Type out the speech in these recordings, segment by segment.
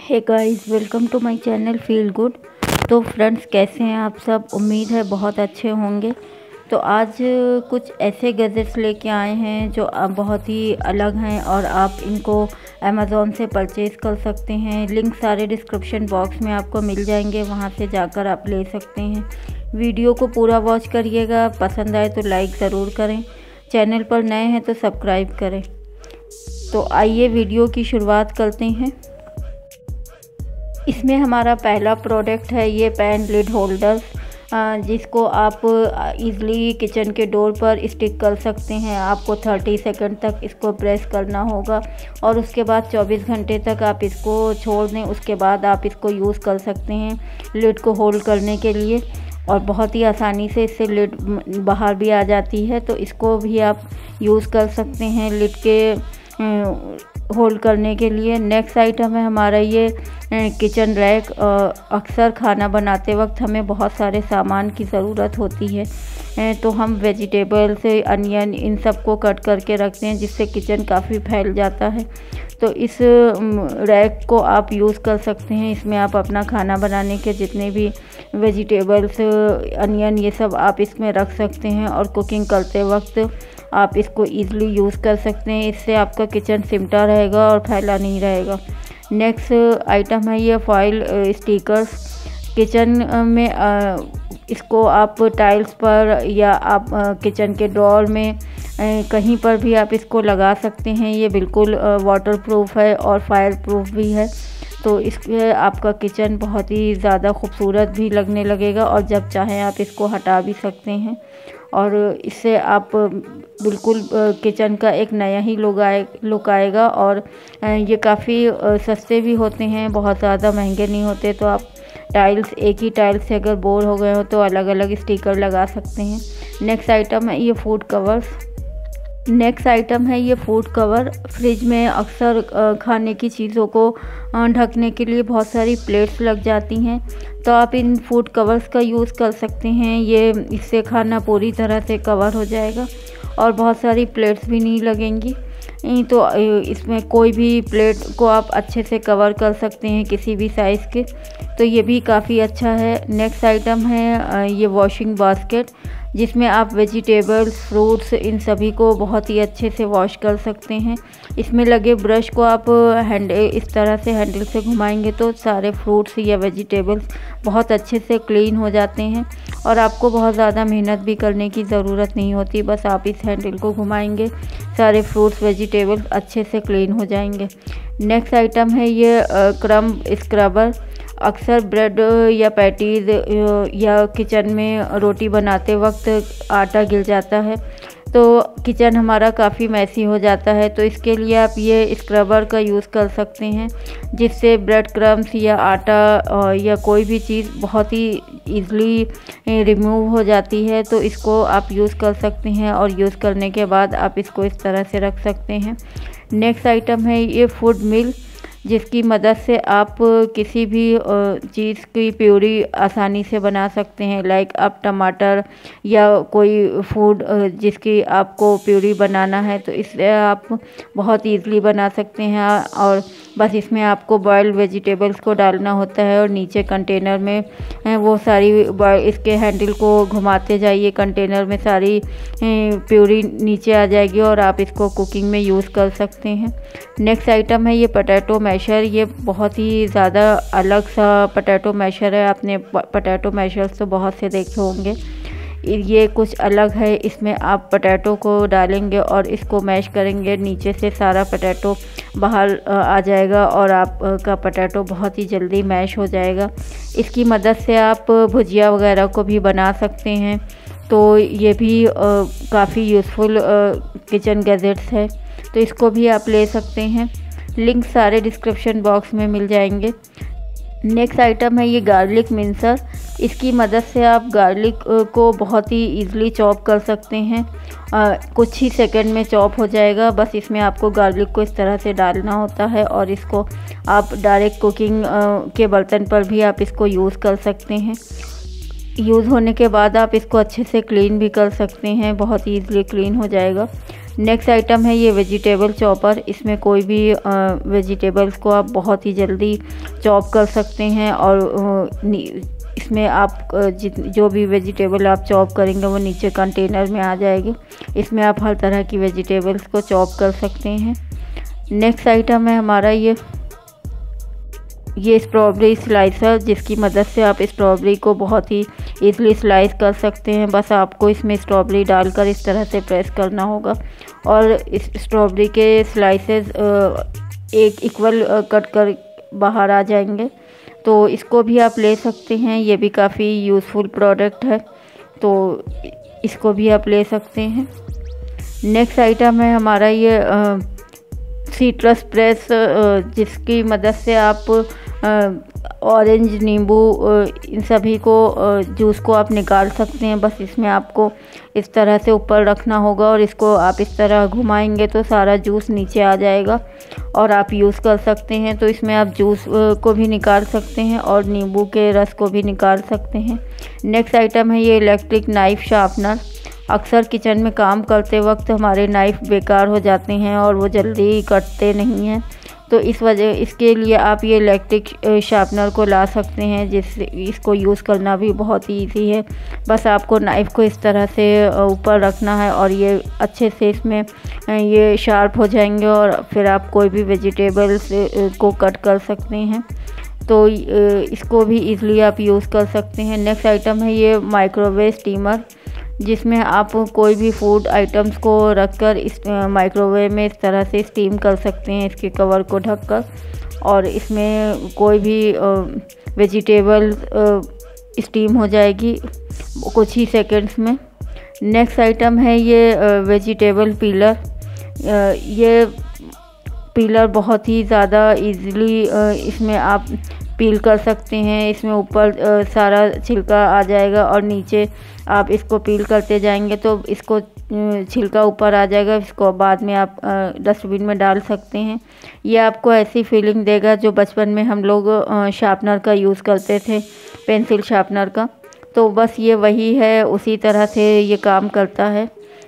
Hey guys, welcome to my channel feel good. तो friends, कैसे हैं आप सब? उम्मीद है बहुत अच्छे होंगे। तो आज कुछ ऐसे गैजेट्स लेके आए हैं जो बहुत ही अलग हैं और आप इनको अमेज़ॉन से परचेज़ कर सकते हैं। लिंक सारे डिस्क्रिप्शन बॉक्स में आपको मिल जाएंगे, वहां से जाकर आप ले सकते हैं। वीडियो को पूरा वॉच करिएगा, पसंद आए तो लाइक ज़रूर करें, चैनल पर नए हैं तो सब्सक्राइब करें। तो आइए वीडियो की शुरुआत करते हैं। इसमें हमारा पहला प्रोडक्ट है ये पेन लिड होल्डर, जिसको आप इजीली किचन के डोर पर स्टिक कर सकते हैं। आपको 30 सेकंड तक इसको प्रेस करना होगा और उसके बाद 24 घंटे तक आप इसको छोड़ दें। उसके बाद आप इसको यूज़ कर सकते हैं लिड को होल्ड करने के लिए, और बहुत ही आसानी से इससे लिड बाहर भी आ जाती है। तो इसको भी आप यूज़ कर सकते हैं लिड के होल्ड करने के लिए। नेक्स्ट आइटम है हमारा ये किचन रैक। अक्सर खाना बनाते वक्त हमें बहुत सारे सामान की ज़रूरत होती है, तो हम वेजिटेबल्स, अनियन, इन सब को कट करके रखते हैं, जिससे किचन काफ़ी फैल जाता है। तो इस रैक को आप यूज़ कर सकते हैं। इसमें आप अपना खाना बनाने के जितने भी वेजिटेबल्स, अनियन, ये सब आप इसमें रख सकते हैं और कुकिंग करते वक्त आप इसको ईज़िली यूज़ कर सकते हैं। इससे आपका किचन सिमटा रहेगा और फैला नहीं रहेगा। नेक्स्ट आइटम है ये फॉइल स्टिकर्स। किचन में इसको आप टाइल्स पर या आप किचन के ड्रॉअर में कहीं पर भी आप इसको लगा सकते हैं। ये बिल्कुल वाटरप्रूफ है और फायर प्रूफ भी है, तो इससे आपका किचन बहुत ही ज़्यादा खूबसूरत भी लगने लगेगा और जब चाहें आप इसको हटा भी सकते हैं। और इससे आप बिल्कुल किचन का एक नया ही लुक आएगा। और ये काफ़ी सस्ते भी होते हैं, बहुत ज़्यादा महंगे नहीं होते। तो आप टाइल्स, एक ही टाइल्स से अगर बोर हो गए हो तो अलग अलग स्टिकर लगा सकते हैं। नेक्स्ट आइटम है ये फूड कवर। फ्रिज में अक्सर खाने की चीज़ों को ढकने के लिए बहुत सारी प्लेट्स लग जाती हैं, तो आप इन फूड कवर्स का यूज़ कर सकते हैं। इससे खाना पूरी तरह से कवर हो जाएगा और बहुत सारी प्लेट्स भी नहीं लगेंगी। तो इसमें कोई भी प्लेट को आप अच्छे से कवर कर सकते हैं, किसी भी साइज़ के, तो ये भी काफ़ी अच्छा है। नेक्स्ट आइटम है ये वॉशिंग बास्केट, जिसमें आप वेजिटेबल्स, फ्रूट्स, इन सभी को बहुत ही अच्छे से वॉश कर सकते हैं। इसमें लगे ब्रश को आप इस तरह से हैंडल से घुमाएंगे तो सारे फ्रूट्स या वेजिटेबल्स बहुत अच्छे से क्लीन हो जाते हैं और आपको बहुत ज़्यादा मेहनत भी करने की ज़रूरत नहीं होती। बस आप इस हैंडल को घुमाएंगे, सारे फ्रूट्स, वेजिटेबल्स अच्छे से क्लीन हो जाएंगे। नेक्स्ट आइटम है ये क्रम्ब स्क्रबर। अक्सर ब्रेड या पैटीज या किचन में रोटी बनाते वक्त आटा गिर जाता है, तो किचन हमारा काफ़ी मैसी हो जाता है। तो इसके लिए आप ये स्क्रबर का यूज़ कर सकते हैं, जिससे ब्रेड क्रम्स या आटा या कोई भी चीज़ बहुत ही ईज़िली रिमूव हो जाती है। तो इसको आप यूज़ कर सकते हैं और यूज़ करने के बाद आप इसको इस तरह से रख सकते हैं। नेक्स्ट आइटम है ये फूड मिल, जिसकी मदद से आप किसी भी चीज़ की प्यूरी आसानी से बना सकते हैं। लाइक आप टमाटर या कोई फूड जिसकी आपको प्यूरी बनाना है, तो इससे आप बहुत ईज़िली बना सकते हैं। और बस इसमें आपको बॉइल्ड वेजिटेबल्स को डालना होता है और नीचे कंटेनर में वो सारी इसके हैंडल को घुमाते जाइए, कंटेनर में सारी प्यूरी नीचे आ जाएगी और आप इसको कुकिंग में यूज़ कर सकते हैं। नेक्स्ट आइटम है ये पोटैटो मैशर। ये बहुत ही ज़्यादा अलग सा पोटैटो मैशर है। आपने पोटैटो मैशर्स तो बहुत से देखे होंगे, ये कुछ अलग है। इसमें आप पोटैटो को डालेंगे और इसको मैश करेंगे, नीचे से सारा पोटैटो बाहर आ जाएगा और आपका पोटैटो बहुत ही जल्दी मैश हो जाएगा। इसकी मदद से आप भुजिया वगैरह को भी बना सकते हैं। तो ये भी काफ़ी यूज़फुल किचन गैजेट्स है, तो इसको भी आप ले सकते हैं। लिंक सारे डिस्क्रिप्शन बॉक्स में मिल जाएंगे। नेक्स्ट आइटम है ये गार्लिक मिंसर। इसकी मदद से आप गार्लिक को बहुत ही ईज़िली चॉप कर सकते हैं, कुछ ही सेकंड में चॉप हो जाएगा। बस इसमें आपको गार्लिक को इस तरह से डालना होता है और इसको आप डायरेक्ट कुकिंग के बर्तन पर भी आप इसको यूज़ कर सकते हैं। यूज़ होने के बाद आप इसको अच्छे से क्लीन भी कर सकते हैं, बहुत ईज़िली क्लीन हो जाएगा। नेक्स्ट आइटम है ये वेजिटेबल चॉपर। इसमें कोई भी वेजिटेबल्स को आप बहुत ही जल्दी चॉप कर सकते हैं और इसमें आप जो भी वेजिटेबल आप चॉप करेंगे वो नीचे कंटेनर में आ जाएगी। इसमें आप हर तरह की वेजिटेबल्स को चॉप कर सकते हैं। नेक्स्ट आइटम है हमारा ये स्ट्रॉबेरी स्लाइसर, जिसकी मदद से आप स्ट्रॉबेरी को बहुत ही ईज़िली स्लाइस कर सकते हैं। बस आपको इसमें स्ट्रॉबेरी डालकर इस तरह से प्रेस करना होगा और इस स्ट्रॉबेरी के स्लाइसेस एक इक्वल कट कर बाहर आ जाएंगे। तो इसको भी आप ले सकते हैं, ये भी काफ़ी यूज़फुल प्रोडक्ट है, तो इसको भी आप ले सकते हैं। नेक्स्ट आइटम है हमारा ये सीट्रस प्रेस, जिसकी मदद से आप ऑरेंज, नींबू इन सभी को जूस को आप निकाल सकते हैं। बस इसमें आपको इस तरह से ऊपर रखना होगा और इसको आप इस तरह घुमाएंगे तो सारा जूस नीचे आ जाएगा और आप यूज़ कर सकते हैं। तो इसमें आप जूस को भी निकाल सकते हैं और नींबू के रस को भी निकाल सकते हैं। नेक्स्ट आइटम है ये इलेक्ट्रिक नाइफ शार्पनर। अक्सर किचन में काम करते वक्त हमारे नाइफ़ बेकार हो जाते हैं और वो जल्दी कटते नहीं हैं, तो इसके लिए आप ये इलेक्ट्रिक शार्पनर को ला सकते हैं, जिससे इसको यूज़ करना भी बहुत ही ईजी है। बस आपको नाइफ़ को इस तरह से ऊपर रखना है और ये अच्छे से इसमें ये शार्प हो जाएंगे और फिर आप कोई भी वेजिटेबल्स को कट कर सकते हैं। तो इसको भी ईज़िली आप यूज़ कर सकते हैं। नेक्स्ट आइटम है ये माइक्रोवेव स्टीमर, जिसमें आप कोई भी फूड आइटम्स को रखकर इस माइक्रोवेव में इस तरह से स्टीम कर सकते हैं, इसके कवर को ढककर, और इसमें कोई भी वेजिटेबल स्टीम हो जाएगी कुछ ही सेकंड्स में। नेक्स्ट आइटम है ये वेजिटेबल पीलर। ये पीलर बहुत ही ज़्यादा इजीली इसमें आप पील कर सकते हैं। इसमें ऊपर सारा छिलका आ जाएगा और नीचे आप इसको पील करते जाएंगे तो इसको छिलका ऊपर आ जाएगा। इसको बाद में आप डस्टबिन में डाल सकते हैं। ये आपको ऐसी फीलिंग देगा जो बचपन में हम लोग शार्पनर का यूज़ करते थे, पेंसिल शार्पनर का, तो बस ये वही है, उसी तरह से ये काम करता है।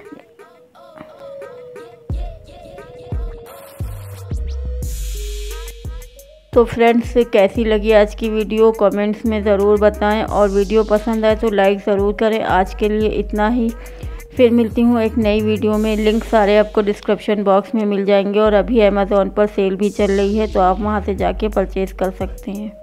तो फ्रेंड्स, कैसी लगी आज की वीडियो कमेंट्स में ज़रूर बताएं और वीडियो पसंद आए तो लाइक ज़रूर करें। आज के लिए इतना ही, फिर मिलती हूँ एक नई वीडियो में। लिंक सारे आपको डिस्क्रिप्शन बॉक्स में मिल जाएंगे और अभी अमेज़ॉन पर सेल भी चल रही है, तो आप वहाँ से जाके परचेज़ कर सकते हैं।